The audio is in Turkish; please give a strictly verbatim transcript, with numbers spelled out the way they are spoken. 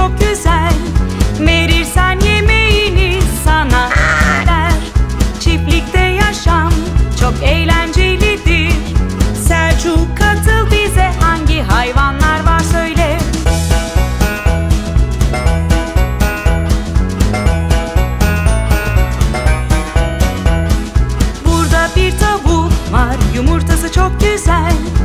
çok güzel. Verirsen yemeğini sana der. Çiftlikte yaşam çok eğlencelidir. Selçuk, katıl bize, hangi hayvanlar var söyle. Burada bir tavuk var, yumurtası çok güzel.